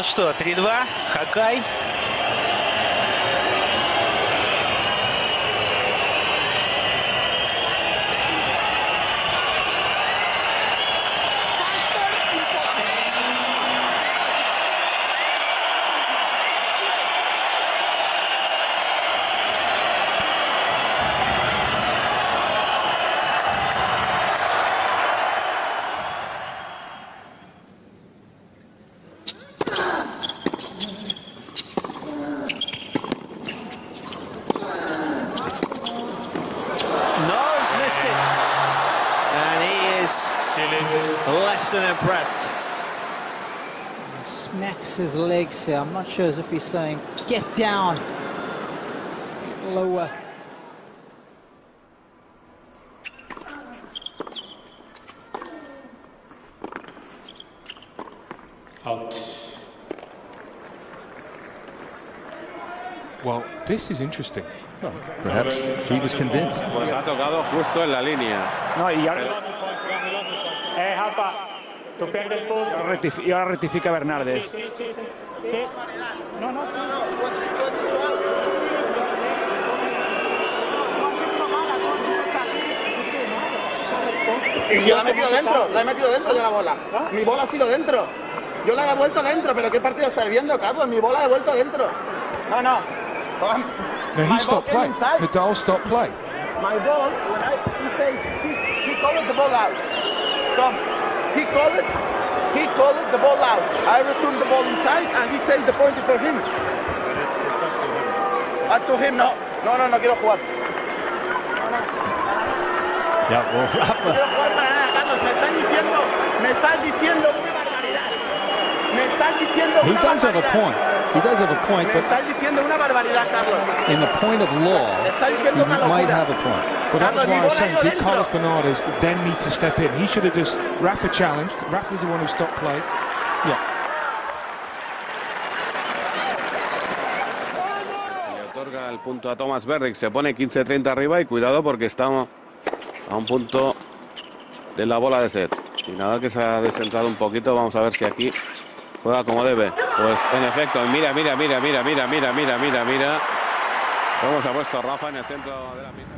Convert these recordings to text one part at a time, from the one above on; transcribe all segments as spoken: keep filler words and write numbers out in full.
Ну что, три-два, Хакай. Less than impressed. Smacks his legs here. I'm not sure as if he's saying, get down. Lower. Out. Well, this is interesting. Well, perhaps he was convinced. Pues ha tocado justo en la línea. No, y ahora... Eh, Japa, tú pierdes el punto. Y ahora rectifica Bernardes. Sí, sí, sí. sí. No, no. No, no. Y yo la he metido dentro, la he metido dentro yo la bola. Mi bola ha sido dentro. Yo la he vuelto dentro, pero ¿qué partido estás viendo, Carlos? Mi bola la he vuelto dentro. No, no. No, he stopped play. Nadal stopped play. My ball, when I, he says, he, he called the ball out. Come, he called it, he called it the ball out. I returned the ball inside, and he says the point is for him. Up to him, no. No, no, no quiero jugar. No, no. Yeah, well, Rafa. No quiero jugar para nada, Carlos. Me estás diciendo, me estás diciendo una barbaridad. Me estás diciendo una barbaridad. He does have a point. He does have a point, but in the point of law, he might have a point. Well, that was why I was saying, did Carlos Bernardes then need to step in? He should have just, Rafa challenged, Rafa was the one who stopped play. Yeah. Le otorga el punto a Thomas Berdych, se pone quince treinta arriba y cuidado porque estamos a un punto de la bola de set. Y nada, que se ha descentrado un poquito, vamos a ver si aquí juega como debe. Pues en efecto, mira, mira, mira, mira, mira, mira, mira, mira, mira. Cómo se ha puesto Rafa en el centro de la pista.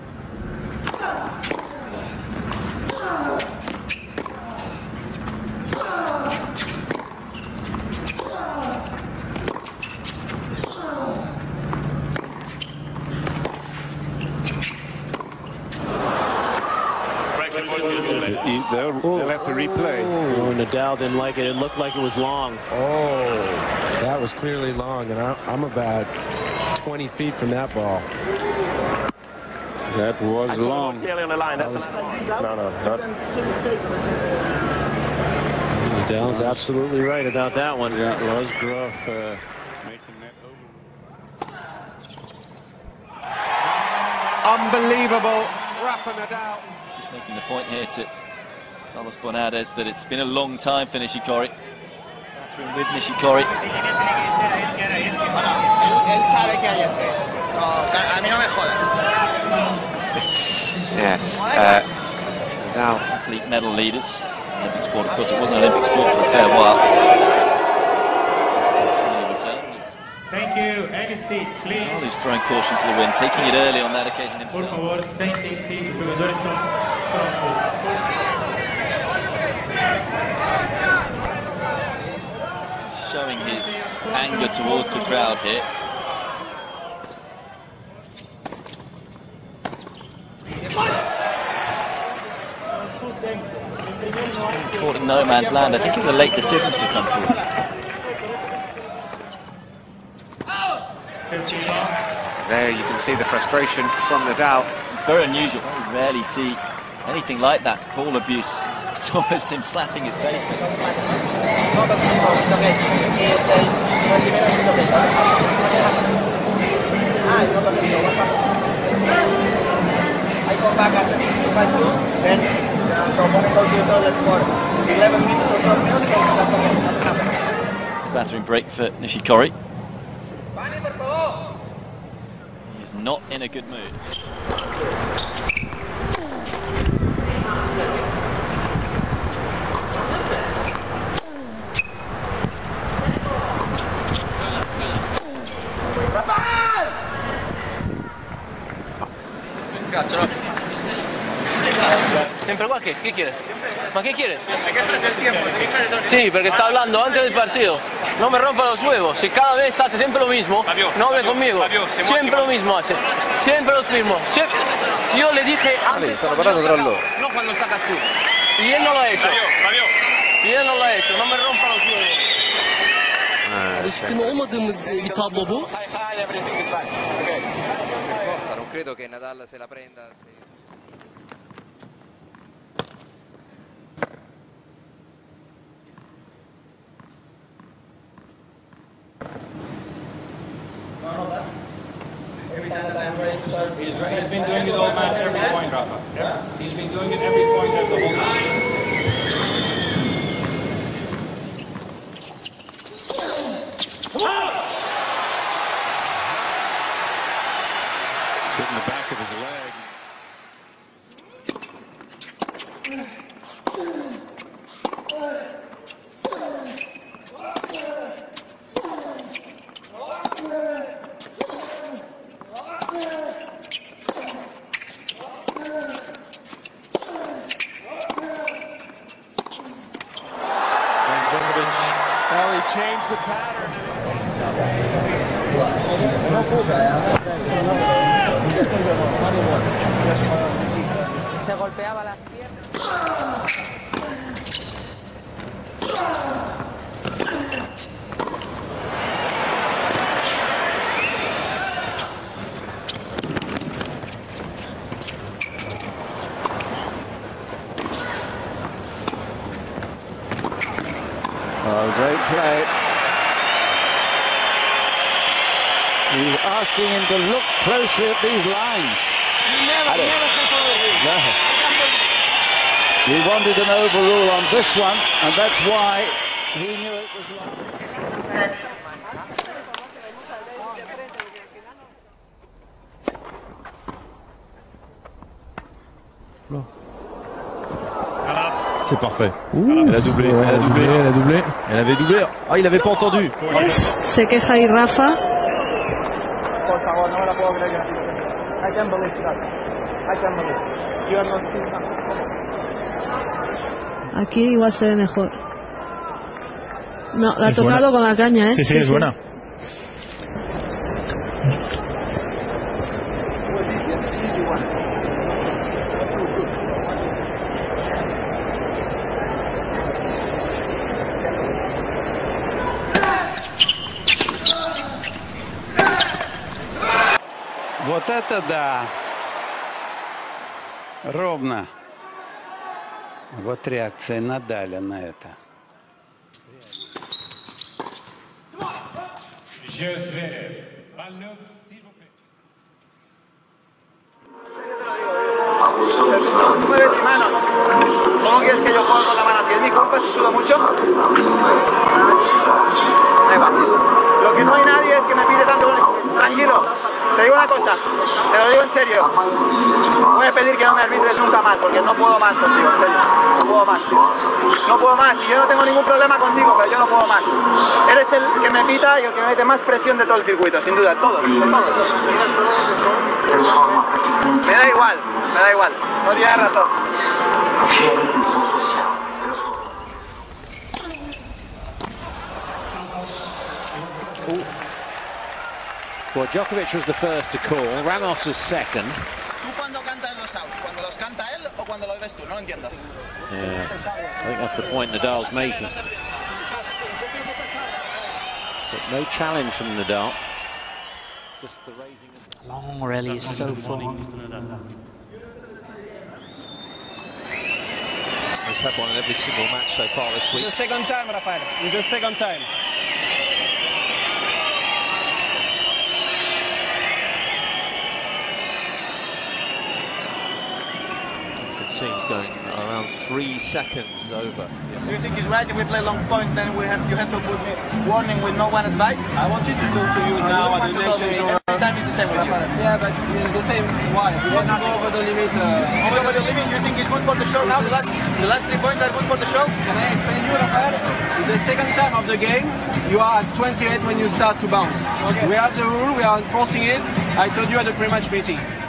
They'll, they'll have to replay. Oh, Nadal didn't like it. It looked like it was long. Oh, that was clearly long, and I, I'm about twenty feet from that ball. That was long. Clearly on the line. That was, no, no, not. Nadal's absolutely right about that one. Yeah, Rosgrove uh, making that over. Unbelievable, Rafa Nadal. Just making the point here to Carlos Bernardes that it's been a long time for Nishikori. Battling with Nishikori. Yes. Uh, Nadal. Athlete medal leaders. Olympic sport, of course, it wasn't an Olympic sport for a fair while. Thank you. Any seat, please. Oh, he's throwing caution to the wind, taking it early on that occasion himself. Por favor, sentem-se, os jogadores estão prontos. Showing his anger towards the crowd here. Just caught in no man's land. I think it was a late decision to come forward. There you can see the frustration from Nadal. It's very unusual. We rarely see anything like that. Ball abuse. It's almost him slapping his face. I come back after sixty-five minutes, then the opponent goes to the toilet for eleven minutes or twelve minutes, so that's okay, that's happening. Battering break for Nishikori. He is not in a good mood. Cazzo, no. Siempre qua che? Che quieres? ¿Ma qué quieres? Hay que ofrecer tiempo. Sí, porque está hablando antes del partido. No me rompa los huevos. Si cada vez hace siempre lo mismo, Fabio, no hable Fabio, conmigo. Fabio, Siempre lo mismo hace. Siempre los mismos. Siempre. Yo le dije antes stanno cuando parlando tra sacas, no cuando sacas tú. Y él no lo ha hecho. Fabio, Fabio. Y él no lo ha hecho. No me rompa los huevos. Alışkın olmadığımız bir tablo bu. Per forza, non credo che Nadal se la prenda. Se... Every time that I'm ready to serve. He's, he's been doing it all match, every point, Rafa. Yeah. He's been doing it every point of the whole match. Hitting the back of his leg. Well, he changed the pattern. Se golpeaba las piernas. Oh, great play. He's asking him to look closely at these lines. Never, never have overruled. No. He wanted an overrule on this one, and that's why he knew it was wrong. C'est parfait. Ouh, elle a doublé, elle a doublé, elle a doublé. Elle avait doublé. Ah, il avait pas entendu. Se queja ahí Rafa. Por favor, no me la puedo creer. I can't believe that. I can't believe. You are not seeing that. Aquí igual se ve mejor. No, la ha Es tocado buena. con la caña, ¿eh? Sí, sí, es buena. Вот это да! Ровно. Вот реакция Надаля на это. Je Zverev. Balnev, s'il vous plaît. Mueve mi mano. ¿Cómo quieres que yo juegue con la mano así? ¿Es mi culpa si sudo mucho? Ahí va. Lo que no hay nadie es que me pide tanto. Tranquilo. Te digo una cosa. Te lo digo en serio. Voy a pedir que no me arbitres nunca más, porque no puedo más contigo, en serio. No puedo más, tío. No puedo más. Y yo no tengo ningún problema contigo, pero yo no puedo más. Eres el que me pita y el que me mete más presión de todo el circuito, sin duda. Todos, todos. Me da igual, me da igual. No tienes razón. Well, Djokovic was the first to call, Ramos was second. ¿Tú cuándo cantas los outs? ¿Cuando los canta él o cuando los ves tú? No lo entiendo. Yeah, I think that's the point Nadal's making. But no challenge from Nadal. Just the raising of... Long rally is so fun. He's had one in every single match so far this week. It's the second time, Rafael. It's the second time. See, he's going around three seconds over. Do you think it's right if we play long points, then we have you have to put me warning with no one advice? I want you to go to you now and the next time is the same with you. Yeah, but it's the same. Why? We want to go over the limit. Uh, over the limit, you think it's good for the show now? The last, the last three points are good for the show? Can I explain you, Rafael? The second time of the game, you are at twenty-eight when you start to bounce. Okay. We have the rule, we are enforcing it. I told you at the pre-match meeting.